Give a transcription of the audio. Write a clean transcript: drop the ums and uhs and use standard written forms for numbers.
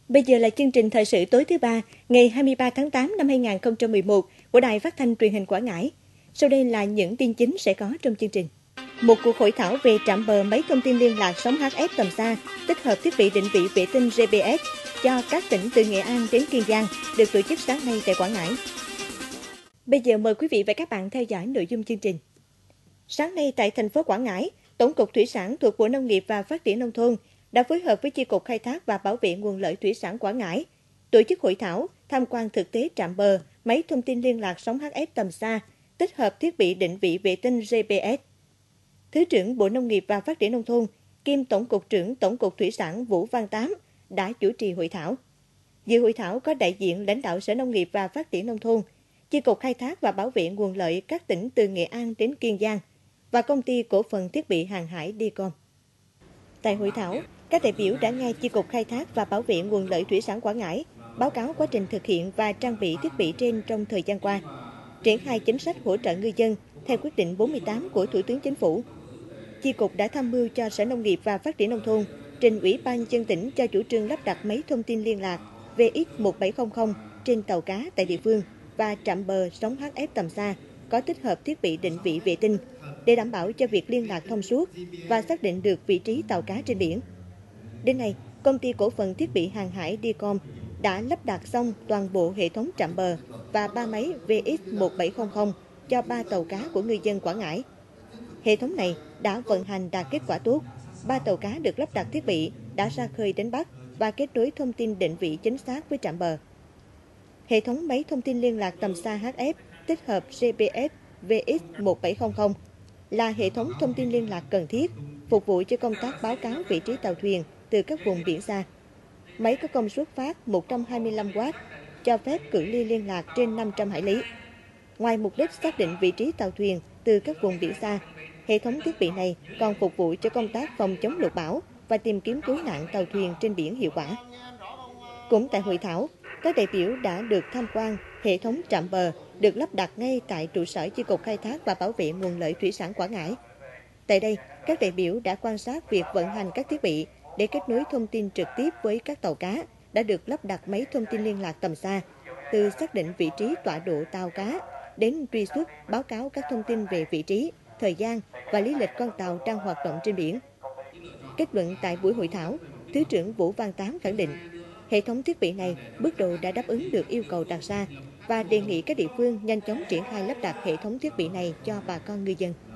Bây giờ là chương trình thời sự tối thứ ba, ngày 23 tháng 8 năm 2011 của Đài Phát thanh Truyền hình Quảng Ngãi. Sau đây là những tin chính sẽ có trong chương trình. Một cuộc hội thảo về trạm bờ máy thông tin liên lạc sóng HF tầm xa, tích hợp thiết bị định vị vệ tinh GPS cho các tỉnh từ Nghệ An đến Kiên Giang được tổ chức sáng nay tại Quảng Ngãi. Bây giờ mời quý vị và các bạn theo dõi nội dung chương trình. Sáng nay tại thành phố Quảng Ngãi, Tổng cục Thủy sản thuộc Bộ Nông nghiệp và Phát triển Nông thôn đã phối hợp với Chi cục Khai thác và Bảo vệ nguồn lợi thủy sản Quảng Ngãi tổ chức hội thảo tham quan thực tế trạm bờ máy thông tin liên lạc sóng HF tầm xa, tích hợp thiết bị định vị vệ tinh GPS. Thứ trưởng Bộ Nông nghiệp và Phát triển Nông thôn kiêm Tổng cục trưởng Tổng cục Thủy sản Vũ Văn Tám đã chủ trì hội thảo. Dự hội thảo có đại diện lãnh đạo Sở Nông nghiệp và Phát triển Nông thôn, Chi cục Khai thác và Bảo vệ nguồn lợi các tỉnh từ Nghệ An đến Kiên Giang và Công ty Cổ phần Thiết bị Hàng hải Dicom. Tại hội thảo, các đại biểu đã nghe Chi cục Khai thác và Bảo vệ nguồn lợi thủy sản Quảng Ngãi báo cáo quá trình thực hiện và trang bị thiết bị trên trong thời gian qua, triển khai chính sách hỗ trợ ngư dân theo quyết định 48 của Thủ tướng Chính phủ. Chi cục đã tham mưu cho Sở Nông nghiệp và Phát triển Nông thôn trình Ủy ban Nhân dân tỉnh cho chủ trương lắp đặt máy thông tin liên lạc VX1700 trên tàu cá tại địa phương và trạm bờ sóng HF tầm xa có tích hợp thiết bị định vị vệ tinh để đảm bảo cho việc liên lạc thông suốt và xác định được vị trí tàu cá trên biển. Đến nay, Công ty Cổ phần Thiết bị Hàng hải Dicom đã lắp đặt xong toàn bộ hệ thống trạm bờ và 3 máy VX1700 cho 3 tàu cá của ngư dân Quảng Ngãi. Hệ thống này đã vận hành đạt kết quả tốt. 3 tàu cá được lắp đặt thiết bị đã ra khơi đánh bắt và kết nối thông tin định vị chính xác với trạm bờ. Hệ thống máy thông tin liên lạc tầm xa HF tích hợp GPS VX1700 là hệ thống thông tin liên lạc cần thiết, phục vụ cho công tác báo cáo vị trí tàu thuyền từ các vùng biển xa. Máy có công suất phát 125W, cho phép cự ly liên lạc trên 500 hải lý. Ngoài mục đích xác định vị trí tàu thuyền từ các vùng biển xa, hệ thống thiết bị này còn phục vụ cho công tác phòng chống lụt bão và tìm kiếm cứu nạn tàu thuyền trên biển hiệu quả. Cũng tại hội thảo, các đại biểu đã được tham quan hệ thống trạm bờ được lắp đặt ngay tại trụ sở Chi cục Khai thác và Bảo vệ nguồn lợi thủy sản Quảng Ngãi. Tại đây, các đại biểu đã quan sát việc vận hành các thiết bị để kết nối thông tin trực tiếp với các tàu cá đã được lắp đặt máy thông tin liên lạc tầm xa, từ xác định vị trí tọa độ tàu cá đến truy xuất, báo cáo các thông tin về vị trí, thời gian và lý lịch con tàu đang hoạt động trên biển. Kết luận tại buổi hội thảo, Thứ trưởng Vũ Văn Tám khẳng định, hệ thống thiết bị này bước đầu đã đáp ứng được yêu cầu đặt ra và đề nghị các địa phương nhanh chóng triển khai lắp đặt hệ thống thiết bị này cho bà con ngư dân.